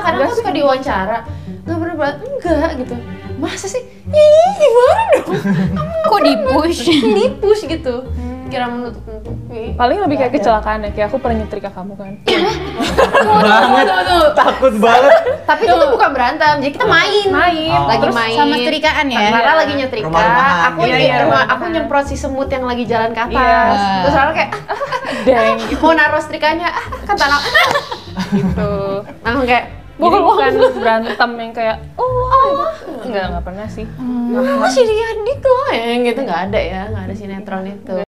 kadang aku suka diwawancara. Nggak pernah berantem, enggak gitu. Masa sih? Ih, gimana dong? Kok Di-push gitu. Kira menutup-nutupi. Paling lebih kayak kecelakaan ya, kayak aku pernah nyetrika kamu kan. Banget, takut banget. Tapi kita bukan berantem, jadi kita main. Lagi Terus main. sama setrikaan ya? Rara lagi nyetrika, Rumah-rumahan. aku Iya. aku nyemprot si semut yang lagi jalan ke atas. Iya. Terus Rara kayak Deng. mau naruh setrikanya, kan tanah Gitu. langsung kayak Jadi bukan berantem yang kayak enggak pernah sih. masih dia adik loh, yang gitu nggak ada ya, nggak ada sinetron itu.